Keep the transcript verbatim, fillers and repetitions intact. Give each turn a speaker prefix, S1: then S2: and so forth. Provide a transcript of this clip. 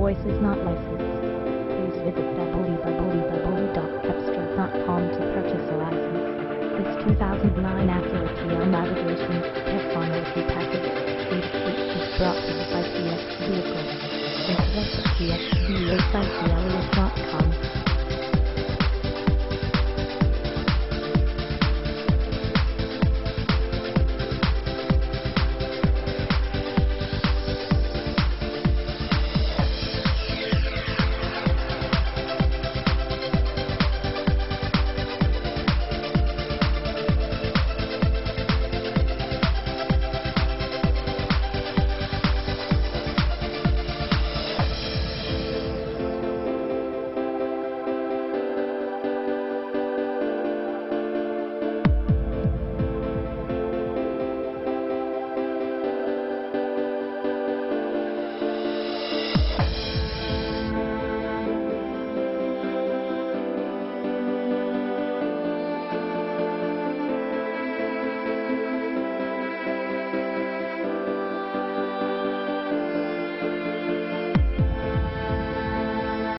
S1: voice is not licensed. Please visit w w w dot cepstral dot com to purchase a license. This two thousand nine Acura T L Navigation Technology Package is brought to you by T E C H Vehicles. Introduced T E C H V Y site